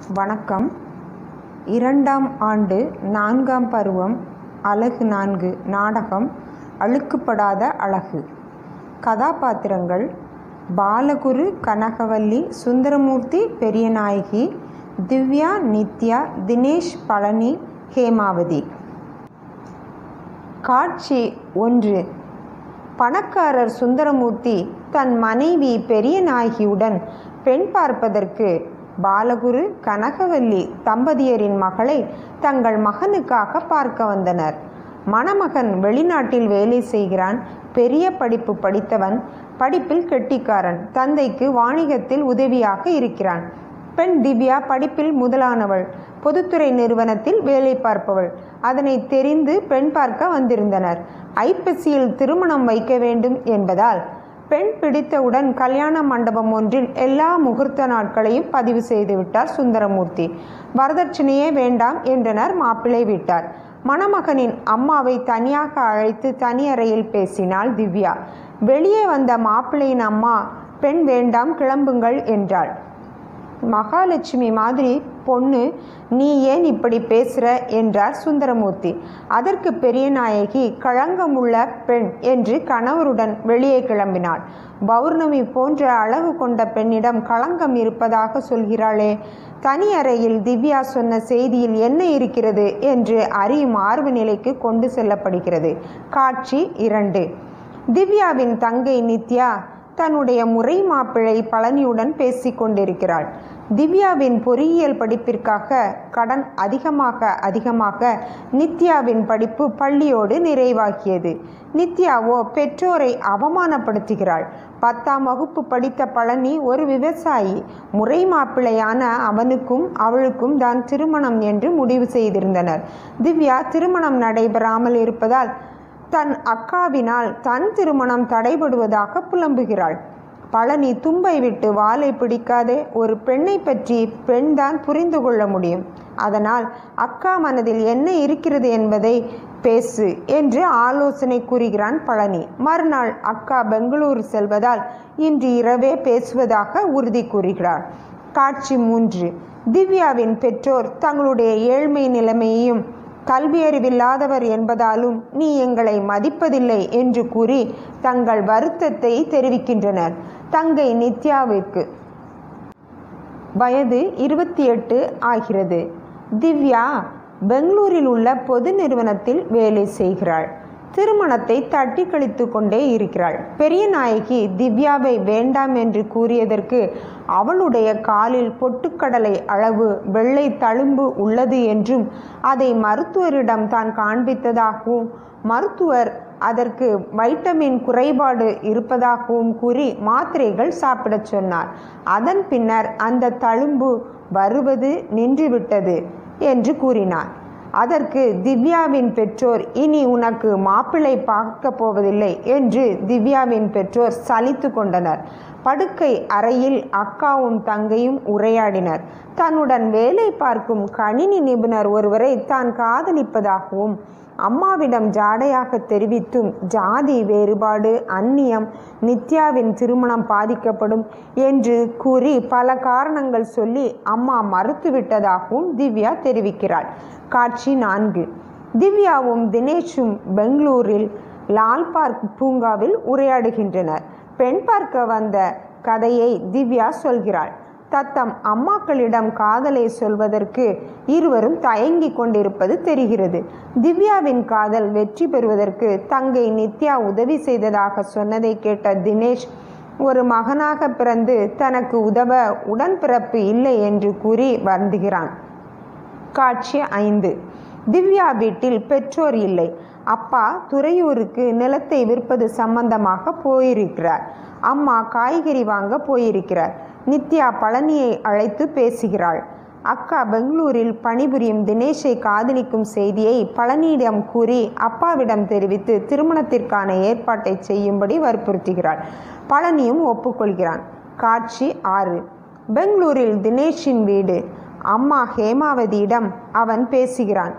வணக்கம். 2ஆம் ஆண்டு 4ஆம் பருவம் அலகு 4 நாடகம் அழுக்குப்படாத அழகு. கதாபாத்திரங்கள்: பாலகுரு, கனகவல்லி, சுந்தரமூர்த்தி, பெரியநாயகி, திவ்யா, நித்யா, தினேஷ், பழனி, ஹேமாவதி. காட்சி 1. பணக்காரர் சுந்தரமூர்த்தி தன் மனைவி பெரியநாயகியுடன் பெண் பார்ப்பதற்கு பாலகுரு, கனகவல்லி தம்பதியரின் மகளை தங்கள் மகனுக்காக பார்க்க வந்தனர். மணமகன் வெளிநாட்டில் வேலை செய்கிறான். பெரிய படிப்பு படித்தவன், படிப்பில் கெட்டிக்காரன். தந்தைக்கு வாணிகத்தில் உதவியாக இருக்கிறான். பெண் திவ்யா படிப்பில் முதலானவள், பொதுத்துறை நிறுவனத்தில் வேலை பார்ப்பவள். அதனை தெரிந்து பெண் பார்க்க வந்திருந்தனர். ஐப்பசியில் திருமணம் வைக்க வேண்டும் என்பதால் பெண் பிடித்தவுடன் கல்யாண மண்டபம் ஒன்றில் எல்லா முகூர்த்த நாட்களையும் பதிவு செய்துவிட்டார் சுந்தரமூர்த்தி. வரதட்சணையே வேண்டாம் என்றனர் மாப்பிள்ளை வீட்டார். மணமகனின் அம்மாவை தனியாக அழைத்து தனி அறையில் பேசினாள் திவ்யா. வெளியே வந்த மாப்பிள்ளையின் அம்மா, பெண் வேண்டாம், கிளம்புங்கள் என்றாள். மகாலட்சுமி மாதிரி பொண்ணு, நீ ஏன் இப்படி பேசுற என்றார் சுந்தரமூர்த்தி. அதற்கு பெரியநாயகி, களங்கமுள்ள பெண் என்று கணவருடன் வெளியே கிளம்பினாள். பௌர்ணமி போன்ற அழகு கொண்ட பெண்ணிடம் களங்கம் இருப்பதாக சொல்கிறாளே. தனி அறையில் திவ்யா சொன்ன செய்தியில் என்ன இருக்கிறது என்று அறியும் ஆர்வ நிலைக்கு கொண்டு செல்லப்படுகிறது. காட்சி 2. திவ்யாவின் தங்கை நித்யா தன்னுடைய முறை மாப்பிள்ளை பழனியுடன் பேசி கொண்டிருக்கிறாள். திவ்யாவின் பொறியியல் படிப்பிற்காக கடன் அதிகமாக நித்யாவின் படிப்பு பள்ளியோடு நிறைவாகியது. நித்யாவோ பெற்றோரை அவமானப்படுத்துகிறாள். 10ஆம் வகுப்பு படித்த பழனி ஒரு விவசாயி. முறை மாப்பிள்ளையான அவனுக்கும் அவளுக்கும் தான் திருமணம் என்று முடிவு செய்திருந்தனர். திவ்யா திருமணம் நடைபெறாமல் இருப்பதால் தன் அக்காவினால் தன் திருமணம் தடைபடுவதாக புலம்புகிறாள். பழனி தும்பை விட்டு வாளை பிடிக்காதே. ஒரு பெண்ணை பற்றி பெண்தான் புரிந்து கொள்ள முடியும். அதனால் அக்கா மனதில் என்ன இருக்கிறது என்பதை பேசு என்று ஆலோசனை கூறுகிறான் பழனி. மறுநாள் அக்கா பெங்களூரு செல்வதால் இன்று இரவே பேசுவதாக உறுதி கூறுகிறார். காட்சி 3. திவ்யாவின் பெற்றோர் தங்களுடைய ஏழ்மை நிலைமையையும் கல்வியறிவில்லாதவர் என்பதாலும் நீ எங்களை மதிப்பதில்லை என்று கூறி தங்கள் வருத்தத்தை தெரிவிக்கின்றனர். தங்கை நித்யாவிற்கு வயது 28 ஆகிறது. திவ்யா பெங்களூரில் உள்ள பொது நிறுவனத்தில் வேலை செய்கிறாள். திருமணத்தை தட்டி கழித்து கொண்டே இருக்கிறாள். பெரியநாயகி திவ்யாவை வேண்டாம் என்று கூறியதற்கு அவளுடைய காலில் பொட்டுக்கடலை அளவு வெள்ளை தழும்பு உள்ளது என்றும் அதை மருத்துவரிடம் தான் காண்பித்ததாகவும் மருத்துவர் அதற்கு வைட்டமின் குறைபாடு இருப்பதாகவும் கூறி மாத்திரைகள் சாப்பிடச் சொன்னார். அதன் பின்னர் அந்த தழும்பு வருவது நின்றுவிட்டது என்று கூறினார். அதற்கு திவ்யாவின் பெற்றோர், இனி உனக்கு மாப்பிள்ளை பார்க்க போவதில்லை என்று திவ்யாவின் பெற்றோர் சலித்து கொண்டனர். படுக்கை அறையில் அக்காவும் தங்கையும் உரையாடினர். தன்னுடன் வேலை பார்க்கும் கணினி நிபுணர் ஒருவரை தான் காதலிப்பதாகவும் அம்மாவிடம் ஜாடையாக தெரிவித்தும் ஜாதி வேறுபாடு, அந்நியம், நித்யாவின் திருமணம் பாதிக்கப்படும் என்று கூறி பல காரணங்கள் சொல்லி அம்மா மறுத்துவிட்டதாகவும் திவ்யா தெரிவிக்கிறாள். காட்சி 4. திவ்யாவும் தினேஷும் பெங்களூரில் லால் பார்க் பூங்காவில் உரையாடுகின்றனர். பெண் பார்க்க வந்த கதையை திவ்யா சொல்கிறாள். தத்தம் அம்மாக்களிடம் காதலை சொல்வதற்கு இருவரும் தயங்கி கொண்டிருப்பது தெரிகிறது. திவ்யாவின் காதல் வெற்றி பெறுவதற்கு தங்கை நித்யா உதவி செய்ததாக சொன்னதை கேட்ட தினேஷ், ஒரு மகனாக பிறந்து தனக்கு உதவ உடன்பிறப்பு இல்லை என்று கூறி வருந்துகிறான். காட்சி 5. திவ்யா வீட்டில் பெற்றோர் இல்லை. அப்பா துறையூருக்கு நிலத்தை விற்பது சம்பந்தமாக போயிருக்கிறார். அம்மா காய்கறி வாங்க போயிருக்கிறார். நித்யா பழனியை அழைத்து பேசுகிறாள். அக்கா பெங்களூரில் பணிபுரியும் தினேஷை காதலிக்கும் செய்தியை பழனியிடம் கூறி அப்பாவிடம் தெரிவித்து திருமணத்திற்கான ஏற்பாட்டை செய்யும்படி வற்புறுத்துகிறாள். பழனியும் ஒப்புக்கொள்கிறான். காட்சி 6. பெங்களூரில் தினேஷின் வீடு. அம்மா ஹேமாவதியிடம் அவன் பேசுகிறான்.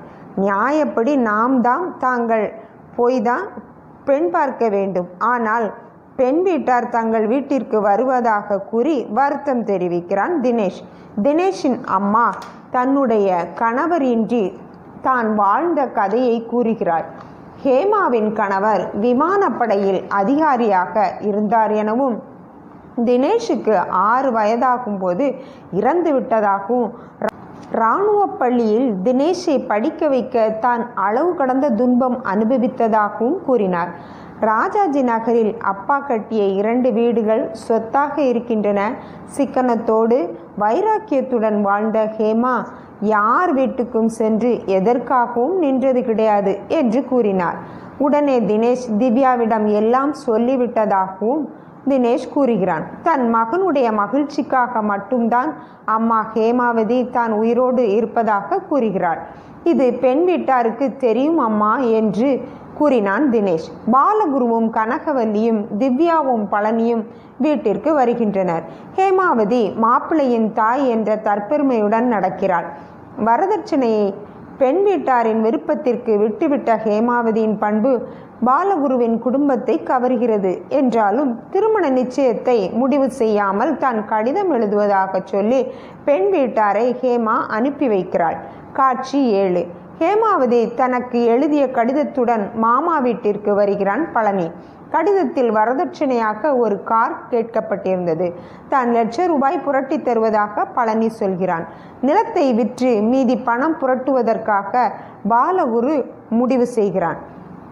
நியாயப்படி தாங்கள் போய்தான் பெண் பார்க்க வேண்டும். ஆனால் பெண் வீட்டார் தங்கள் வீட்டிற்கு வருவதாக கூறி வருத்தம் தெரிவிக்கிறான் தினேஷ். தினேஷின் அம்மா தன்னுடைய கணவரின்றி தான் வாழ்ந்த கதையை கூறுகிறார். ஹேமாவின் கணவர் விமானப்படையில் அதிகாரியாக இருந்தார் எனவும் தினேஷுக்கு 6 வயதாகும் போது இறந்து விட்டதாகவும் இராணுவ பள்ளியில் தினேஷை படிக்க வைக்க தான் அளவு கடந்த துன்பம் அனுபவித்ததாகவும் கூறினார். ராஜாஜி நகரில் அப்பா கட்டிய 2 வீடுகள் சொத்தாக இருக்கின்றன. சிக்கனத்தோடு வைராக்கியத்துடன் வாழ்ந்த ஹேமா யார் வீட்டுக்கும் சென்று எதற்காகவும் நின்றது கிடையாது என்று கூறினார். உடனே தினேஷ் திவ்யாவிடம் எல்லாம் சொல்லிவிட்டதாகவும் தினேஷ் கூறுகிறான். தன் மகனுடைய மகிழ்ச்சிக்காக மட்டும்தான் அம்மா ஹேமாவதி தான் உயிரோடு இருப்பதாக கூறுகிறாள். இது பெண் வீட்டாருக்கு தெரியும் அம்மா என்று கூறினான் தினேஷ். பாலகுருவும் கனகவல்லியும் திவ்யாவும் பழனியும் வீட்டிற்கு வருகின்றனர். ஹேமாவதி மாப்பிள்ளையின் தாய் என்ற தற்பெருமையுடன் நடக்கிறாள். வரதட்சணையை பெண் வீட்டாரின் விருப்பத்திற்கு விட்டுவிட்ட ஹேமாவதியின் பண்பு பாலகுருவின் குடும்பத்தை கவர்கிறது. என்றாலும் திருமண நிச்சயத்தை முடிவு செய்யாமல் தான் கடிதம் எழுதுவதாக சொல்லி பெண் வீட்டாரை ஹேமா அனுப்பி வைக்கிறாள். காட்சி 7. ஹேமாவதி தனக்கு எழுதிய கடிதத்துடன் மாமா வீட்டிற்கு வருகிறான் பழனி. கடிதத்தில் வரதட்சணையாக ஒரு கார் கேட்கப்பட்டிருந்தது. தான் ₹1,00,000 புரட்டி தருவதாக பழனி சொல்கிறான். நிலத்தை விற்று மீதி பணம் புரட்டுவதற்காக பாலகுரு முடிவு செய்கிறான்.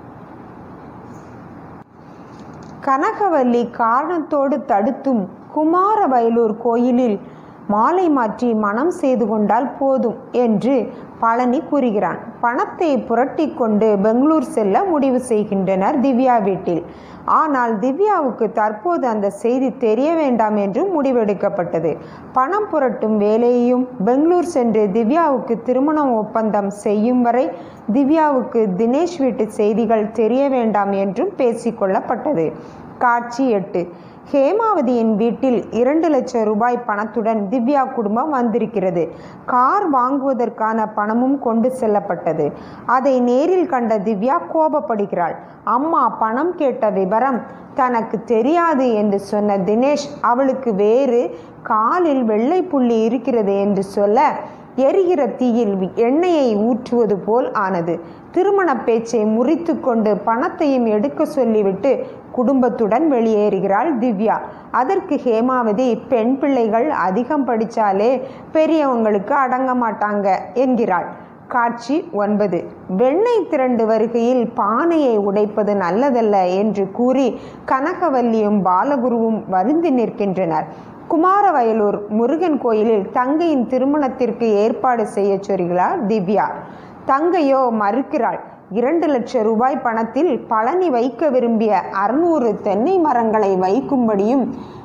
கனகவல்லி காரணத்தோடு தடுத்தும் குமாரவயலூர் கோயிலில் மாலை மாற்றி மனம் செய்து கொண்டால் போதும் என்று பழனி கூறுகிறான். பணத்தை புரட்டி கொண்டு பெங்களூர் செல்ல முடிவு செய்கின்றனர் திவ்யா வீட்டில். ஆனால் திவ்யாவுக்கு தற்போது அந்த செய்தி தெரிய வேண்டாம் என்று முடிவெடுக்கப்பட்டது. பணம் புரட்டும் வேலையையும் பெங்களூர் சென்று திவ்யாவுக்கு திருமண ஒப்பந்தம் செய்யும் வரை திவ்யாவுக்கு தினேஷ் வீட்டு செய்திகள் தெரிய வேண்டாம் என்றும் பேசிக்கொள்ளப்பட்டது. காட்சி 8. ஹேமாவதியின் வீட்டில் ₹2,00,000 பணத்துடன் திவ்யா குடும்பம் வந்திருக்கிறது. கார் வாங்குவதற்கான பணமும் கொண்டு செல்லப்பட்டது. அதை நேரில் கண்ட திவ்யா கோபப்படுகிறாள். அம்மா பணம் கேட்ட விவரம் தனக்கு தெரியாது என்று சொன்ன தினேஷ் அவளுக்கு வேறு காலில் வெள்ளை புள்ளி இருக்கிறது என்று சொல்ல எரிகிற தீயில் எண்ணெயை ஊற்றுவது போல் ஆனது. திருமண பேச்சை முறித்து கொண்டு பணத்தையும் எடுக்க சொல்லிவிட்டு குடும்பத்துடன் வெளியேறுகிறாள் திவ்யா. அதற்கு ஹேமாவதி பெண் பிள்ளைகள் அதிகம் படித்தாலே பெரியவங்களுக்கு அடங்க மாட்டாங்க என்கிறாள். காட்சி 9. வெண்ணெய் திரண்டு வருகையில் பானையை உடைப்பது நல்லதல்ல என்று கூறி கனகவல்லியும் பாலகுருவும் வருந்தி நிற்கின்றனர். குமாரவயலூர் முருகன் கோயிலில் தங்கையின் திருமணத்திற்கு ஏற்பாடு செய்ய சொல்கிறார் திவ்யா. தங்கையோ மறுக்கிறாள். ₹2,00,000 பணத்தில் பழனி வைக்க விரும்பிய 600 தென்னை மரங்களை வைக்கும்படியும்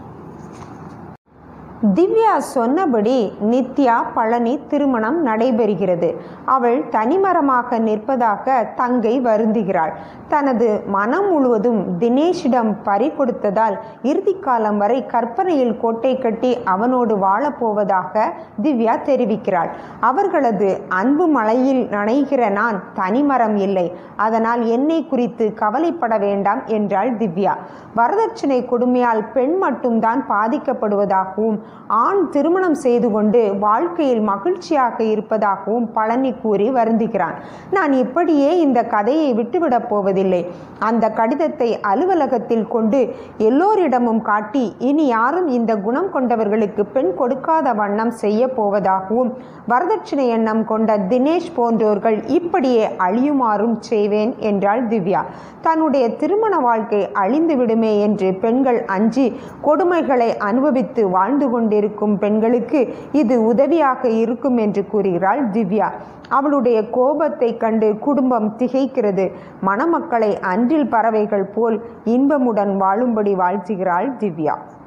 திவ்யா சொன்னபடி நித்யா பழனி திருமணம் நடைபெறுகிறது. அவள் தனிமரமாக நிற்பதாக தங்கை வருந்துகிறாள். தனது மனம் முழுவதும் தினேஷிடம் பறி கொடுத்ததால் இறுதி காலம் வரை கற்பனையில் கோட்டை கட்டி அவனோடு வாழப்போவதாக திவ்யா தெரிவிக்கிறாள். அவர்களது அன்பு மழையில் நனைகிற நான் தனிமரம் இல்லை, அதனால் என்னை குறித்து கவலைப்பட வேண்டாம் என்றாள் திவ்யா. வரதட்சணை கொடுமையால் பெண் மட்டும்தான் பாதிக்கப்படுவதாகவும் ஆண் திருமணம் செய்து கொண்டு வாழ்க்கையில் மகிழ்ச்சியாக இருப்பதாகவும் பழனி கூறி வருந்துகிறான். நான் இப்படியே இந்த கதையை விட்டுவிடப் போவதில்லை. அந்த கடிதத்தை அலுவலகத்தில் கொண்டு எல்லோரிடமும் காட்டி இனி யாரும் இந்த குணம் கொண்டவர்களுக்கு பெண் கொடுக்காத வண்ணம் செய்ய போவதாகவும் வரதட்சணை எண்ணம் கொண்ட தினேஷ் போன்றோர்கள் இப்படியே அழியுமாறும் செய்வேன் என்றாள் திவ்யா. தன்னுடைய திருமண வாழ்க்கை அழிந்து விடுமே என்று பெண்கள் அஞ்சி கொடுமைகளை அனுபவித்து வாழ்ந்து கொண்டிருக்கும் பெண்களுக்கு இது உதவியாக இருக்கும் என்று கூறுகிறாள் திவ்யா. அவளுடைய கோபத்தை கண்டு குடும்பம் திகைக்கிறது. மணமக்களை அன்றில் பறவைகள் போல் இன்பமுடன் வாழும்படி வாழ்த்துகிறாள் திவ்யா.